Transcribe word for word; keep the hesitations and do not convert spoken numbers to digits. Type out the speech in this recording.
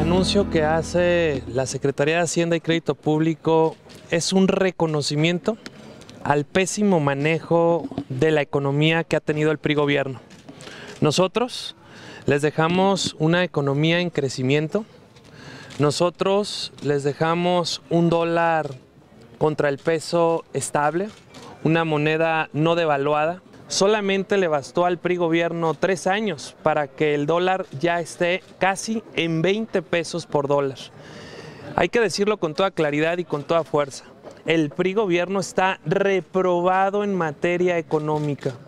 anuncio que hace la Secretaría de Hacienda y Crédito Público es un reconocimiento al pésimo manejo de la economía que ha tenido el P R I gobierno. Nosotros les dejamos una economía en crecimiento, nosotros les dejamos un dólar contra el peso estable, una moneda no devaluada. Solamente le bastó al P R I gobierno tres años para que el dólar ya esté casi en veinte pesos por dólar. Hay que decirlo con toda claridad y con toda fuerza. El P R I gobierno está reprobado en materia económica.